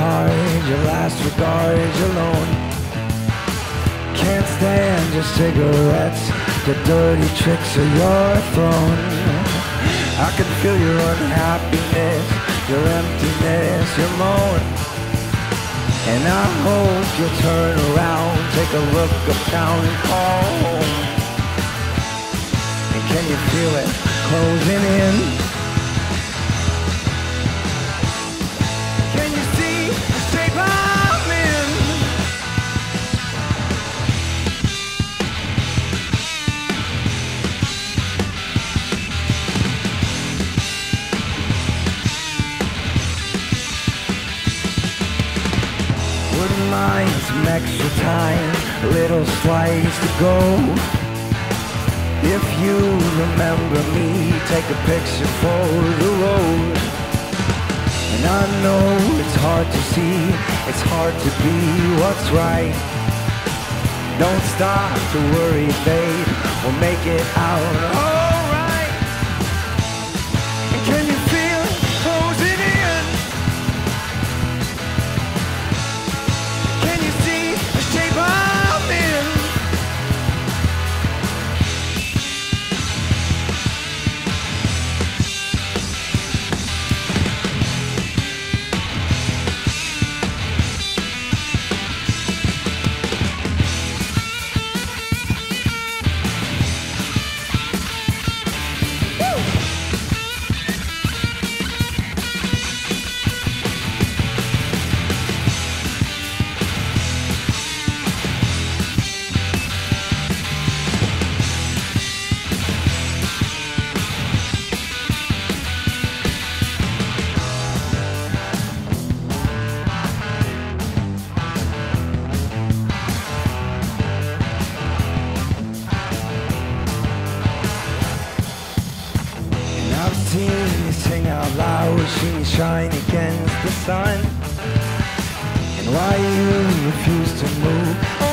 card, your last regard, you're alone. Can't stand your cigarettes, the dirty tricks of your throne. I can feel your unhappiness, your emptiness, your moan. And I hope you'll turn around, take a look uptown and call home. And can you feel it closing in? Can you see the shape I'm in? Wouldn't mind some extra time, a little slice to go. If you remember me, take a picture for the road. And I know it's hard to see, it's hard to be what's right. Don't stop to worry, babe, we'll make it out alright. And can you feel it closing in? Can you see the shape I'm in? I've seen you sing out loud, seen you shine against the sun. And why you refuse to move?